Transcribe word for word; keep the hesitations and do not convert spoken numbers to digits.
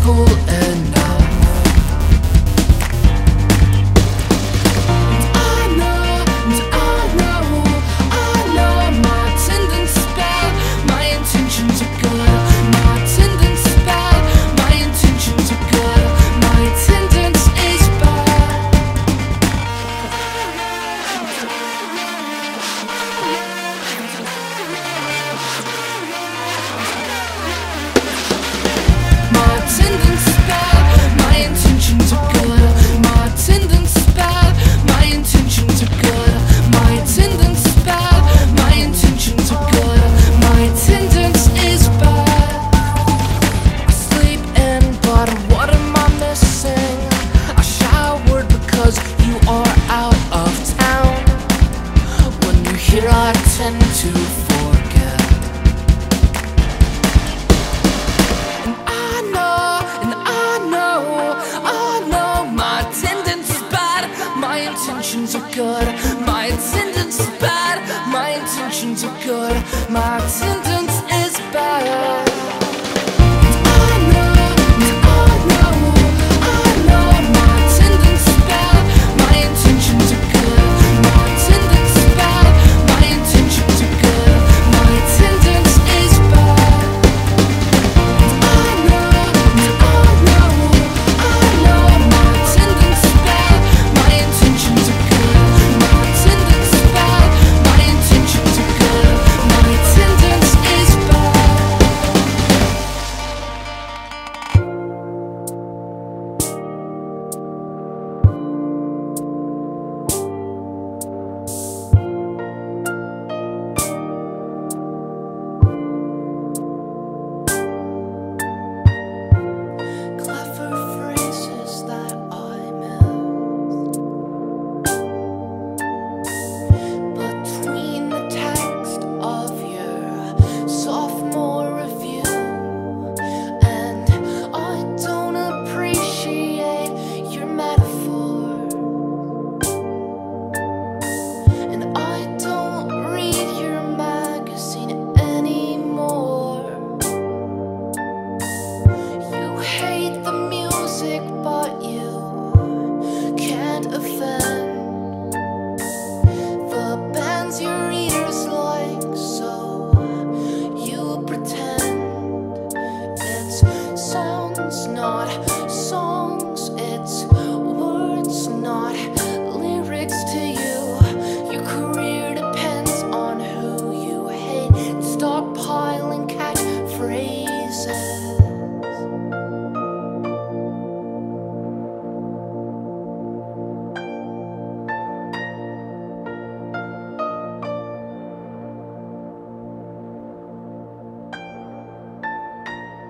cool enough. And I know, and I know, I know my attendance is bad, my intentions are good. My attendance is bad, my intentions are good. My attendance is bad. My attendance is bad, my intentions are good. My attendance is bad, my intentions are good. My attendance is bad, my intentions are good. My attendance is bad. I sleep in, but what am I missing? I showered because you are out of town. When you're here I tend to forget. And I know, and I know, I know my attendance is bad, my intentions are good. My attendance is bad, my intentions are good. My attendance